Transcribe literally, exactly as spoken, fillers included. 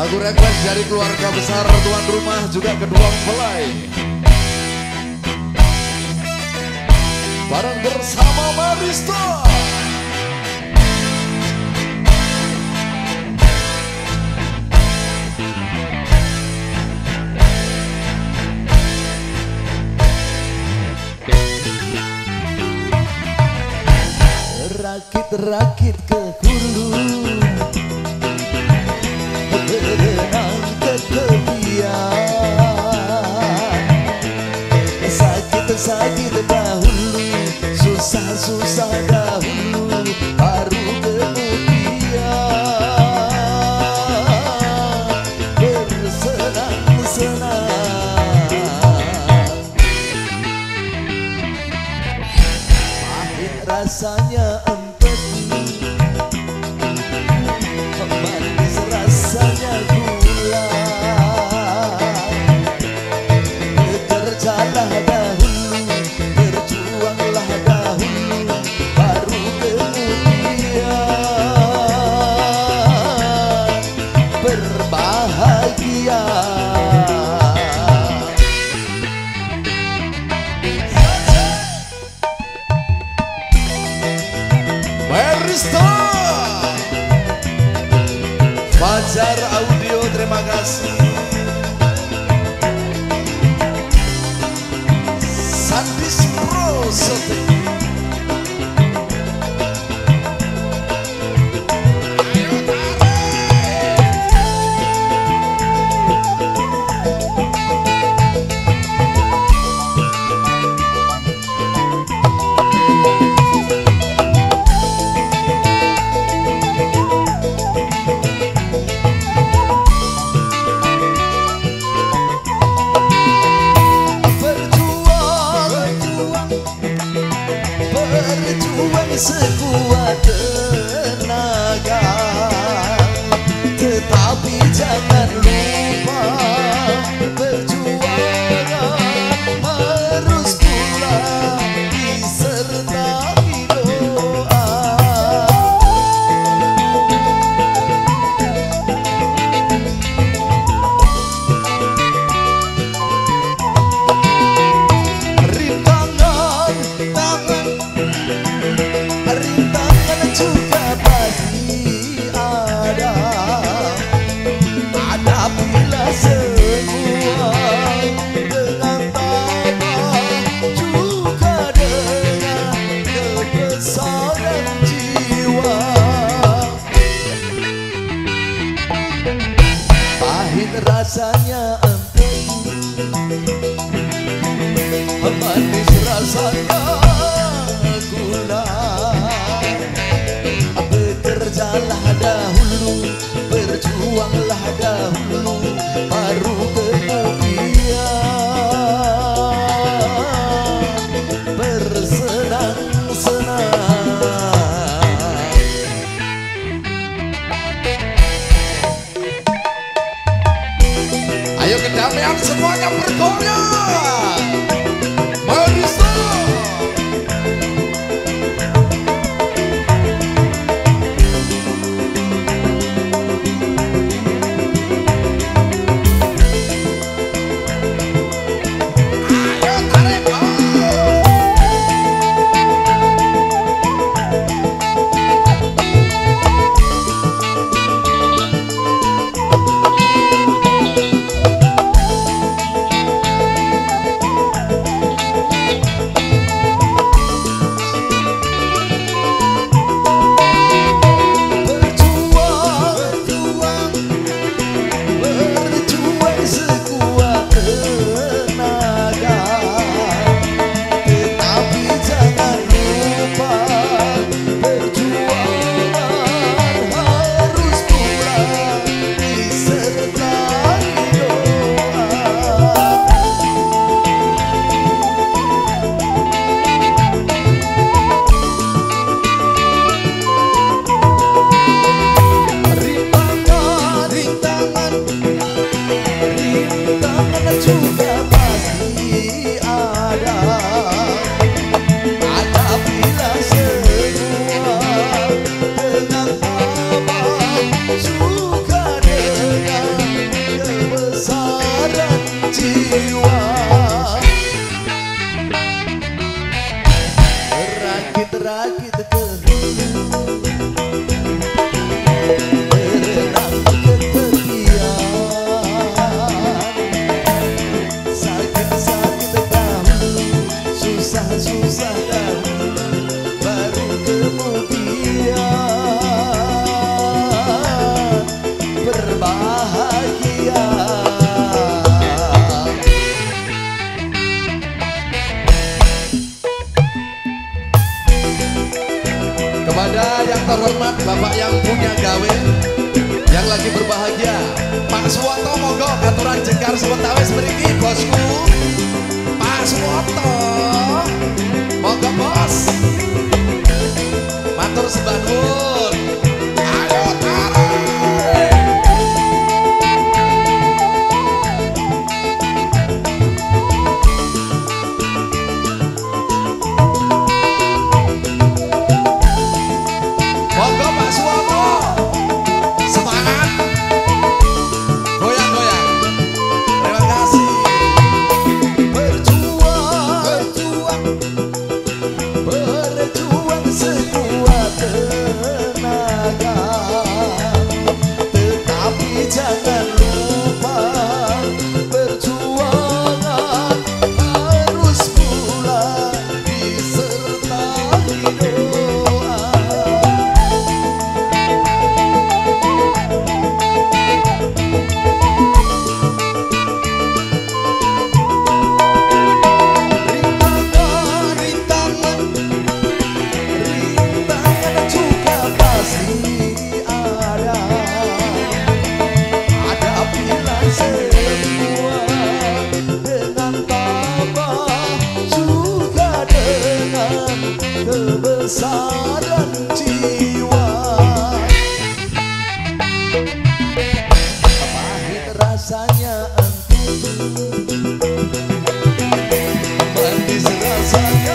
Lagu request dari keluarga besar tuan rumah juga kedua mempelai. Bareng bersama Maristo. Rakit-rakit ke hulu, berenang ke tepian. Sakit-sakit dahulu, susah-susah dahulu, baru kemudian bersenang-senang. Pahit rasanya empet, manis rasanya gula. Bekerjalah dahulu, berjuanglah dahulu, baru kemudian berbahagia. Maristo Fajar Audio, terima kasih. Sandis Pro Sotik. Berjuang sekuat tenaga, tetapi jangan lupa perjuangan harus pula disertai doa. Rintangan tangan, rintangan juga pasti ada. Hadapilah semua dengan tabah, juga dengan kebesaran jiwa. Pahit rasanya empet, manis rasanya gula. Bekerjalah dahulu, berjuanglah dahulu, baru kemudian bersenang-senang. Ayo kedamaian semuanya bergoyang. Maristo terhormat Bapak yang punya gawe, yang lagi berbahagia, Pak Suwoto, monggo aturan jengkar sewetawis mriki bosku. Pak Suwoto, monggo bos. Matur sembah nuwun. Ayo tarik. Monggo Pak Suwoto. Semangat. Goyang-goyang. Terima kasih. Berjuang, berjuang, berjuang sekuat tenaga. Tetapi jangan lupa perjuangan harus pula disertai doa. Rintangan, rintangan, rintangan juga pasti ada. Hadapilah semua dengan tabah, juga dengan kebesaran jiwa. Pahit rasanya manis rasanya